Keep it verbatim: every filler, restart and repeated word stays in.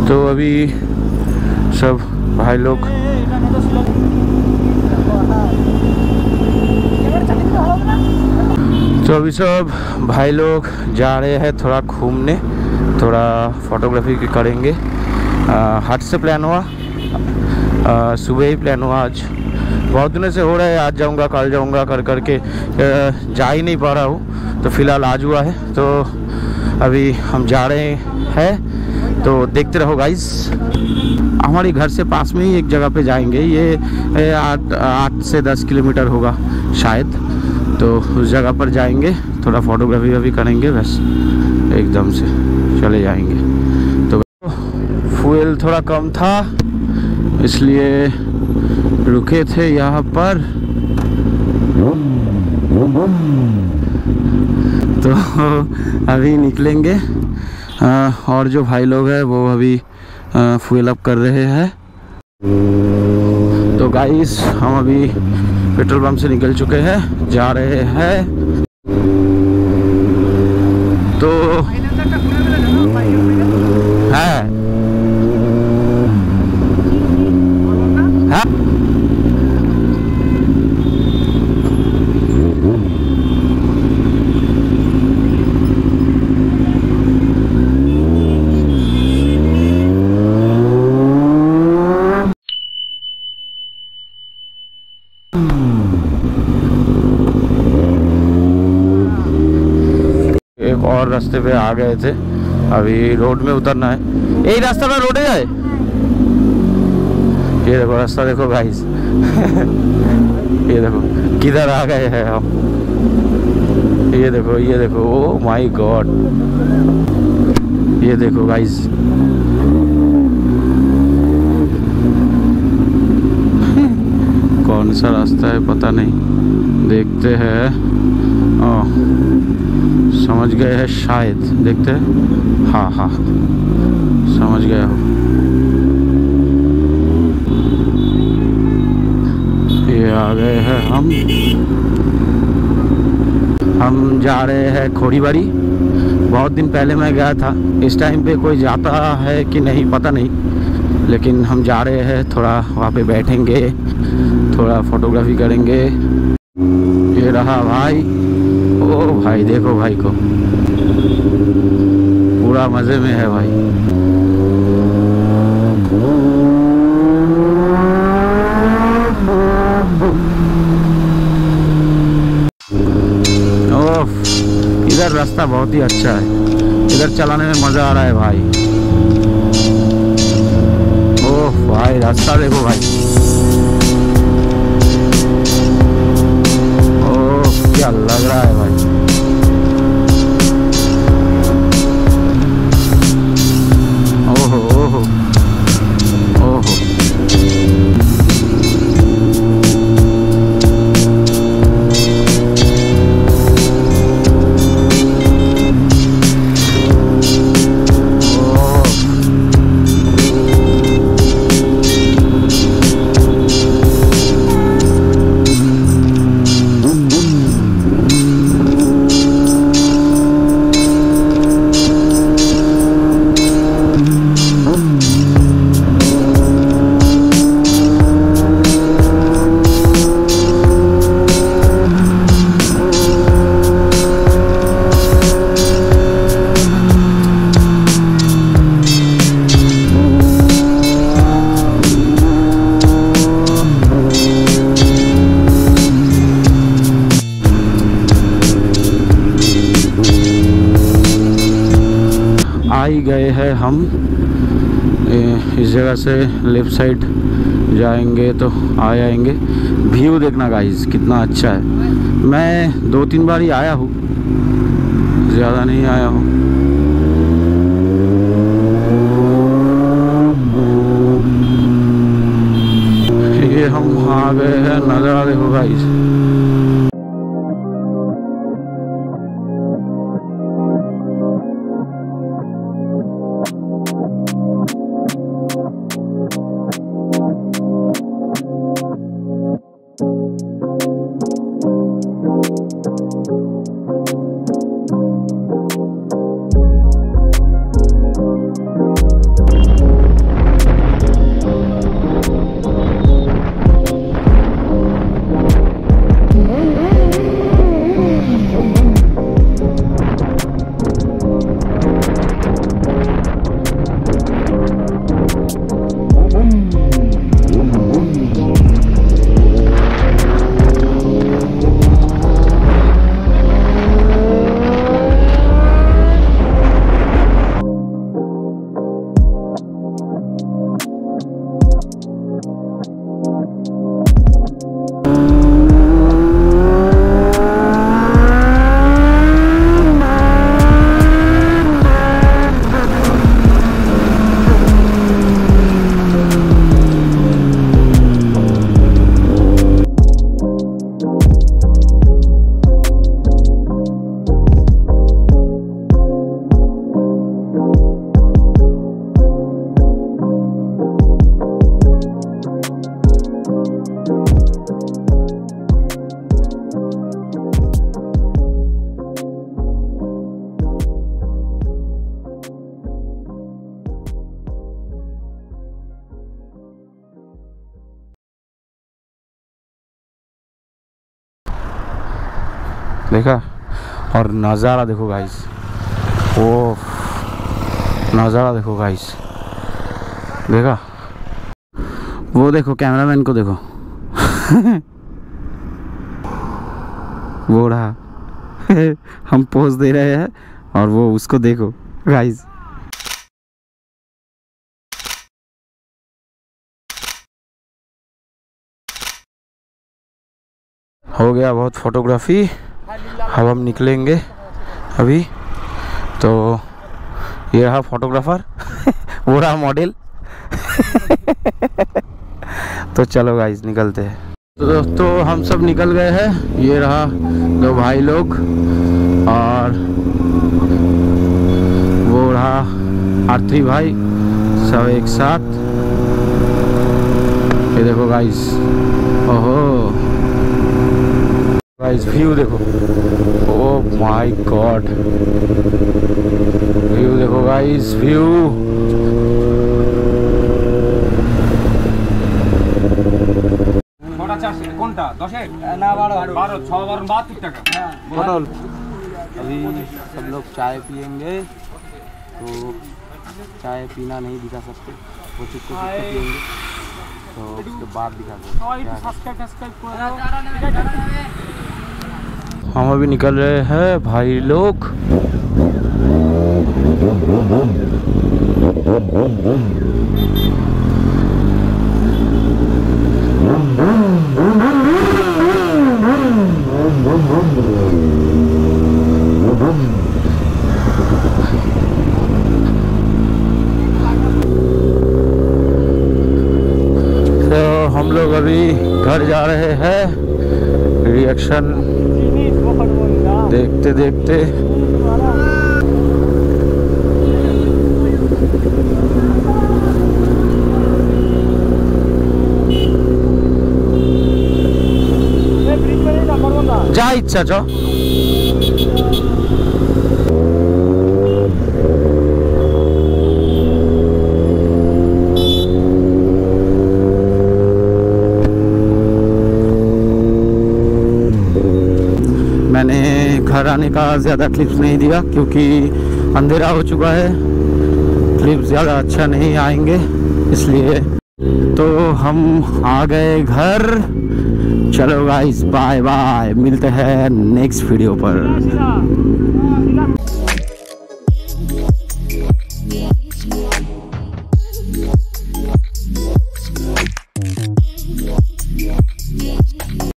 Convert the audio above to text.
तो अभी सब भाई लोग तो अभी सब भाई लोग जा रहे हैं थोड़ा घूमने, थोड़ा फोटोग्राफी करेंगे। हाट से प्लान हुआ, आ, सुबह ही प्लान हुआ। आज बहुत दिनों से हो रहा है, आज जाऊंगा कल जाऊंगा कर करके आ, जा ही नहीं पा रहा हूँ। तो फिलहाल आज हुआ है, तो अभी हम जा रहे हैं, तो देखते रहो गाइस। हमारे घर से पास में ही एक जगह पे जाएंगे, ये आठ आठ से दस किलोमीटर होगा शायद। तो उस जगह पर जाएंगे, थोड़ा फोटोग्राफी भी करेंगे, बस एकदम से चले जाएंगे। तो फ्यूल थोड़ा कम था इसलिए रुके थे यहाँ पर। तो अभी निकलेंगे, आ, और जो भाई लोग हैं वो अभी फ्यूल अप कर रहे हैं। तो गाइस हम अभी पेट्रोल पंप से निकल चुके हैं, जा रहे हैं। तो है एक और रास्ते पे आ गए थे, अभी रोड में उतरना है। यही रास्ता में रोड है। ये देखो रास्ता देखो गाइस। ये देखो किधर आ गए हैं हम। ये देखो ये देखो, ओ माय गॉड, ये देखो गाइस। कौन सा रास्ता है पता नहीं, देखते हैं। ओह समझ गए हैं शायद, देखते हैं। हाँ हाँ समझ गया हूँ। ये आ गए हैं हम हम जा रहे हैं खोड़ीबाड़ी। बहुत दिन पहले मैं गया था, इस टाइम पे कोई जाता है कि नहीं पता नहीं, लेकिन हम जा रहे हैं। थोड़ा वहाँ पे बैठेंगे, थोड़ा फोटोग्राफी करेंगे। ये रहा भाई, ओ भाई देखो भाई को, पूरा मजे में है भाई। ओह इधर रास्ता बहुत ही अच्छा है, इधर चलाने में मजा आ रहा है भाई। ओह भाई रास्ता देखो भाई, ओह क्या लग रहा है भाई। ओहो ओहो ओहो आ ही गए हैं हम। इस जगह से लेफ्ट साइड जाएंगे तो आ जाएंगे। व्यू देखना गाइस कितना अच्छा है। मैं दो तीन बार ही आया हूँ, ज़्यादा नहीं आया हूँ। ये हम आ गए हैं, नज़ारा देखो गाइस। देखा। और नज़ारा देखो गाइस, ओ नज़ारा देखो गाइस, देखा। वो देखो कैमरामैन को देखो वो रहा हम पोज दे रहे हैं और वो उसको देखो गाइस। हो गया बहुत फोटोग्राफी। अब हम निकलेंगे अभी। तो ये रहा फोटोग्राफर वो रहा मॉडल तो चलो गाइस निकलते हैं। तो दोस्तों हम सब निकल गए हैं। ये रहा दो भाई लोग और वो रहा आरती भाई, सब एक साथ। ये देखो गाइस, ओहो गाइस व्यू देखो, ओ माय गॉड, व्यू देखो गाइस, व्यू। अभी सब लोग चाय पियेंगे, तो चाय पीना नहीं दिखा सकते, वो चुप पियेंगे तो उसके बाद दिखा सकते। हम अभी निकल रहे हैं भाई लोग। तो हम लोग अभी घर जा रहे हैं। रिएक्शन देखते देखते जा इच्छा जो मैंने घर आने का ज़्यादा क्लिप्स नहीं दिया क्योंकि अंधेरा हो चुका है, क्लिप्स ज़्यादा अच्छा नहीं आएंगे इसलिए। तो हम आ गए घर। चलो गाइस बाय बाय, मिलते हैं नेक्स्ट वीडियो पर।